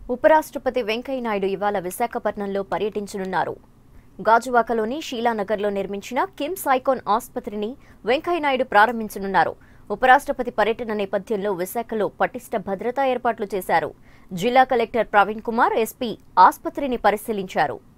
ఉపరాష్ట్రపతి వెంకయ్య నాయుడు ఇవాళ విశాఖపట్నంలో పర్యటించనున్నారు. గాజువాకలోని షీలానగర్లో నిర్మించిన కిమ్స్ ఐకాన్ ఆసుపత్రిని వెంకయ్య నాయుడు ప్రారంభించనున్నారు. ఉపరాష్ట్రపతి పర్యటన నేపథ్యంలో విశాఖలో పటిష్ట భద్రతా ఏర్పాట్లు చేశారు. జిల్లా కలెక్టర్ ప్రవీణ్ కుమార్, ఎస్పీ ఆసుపత్రిని పరిశీలించారు.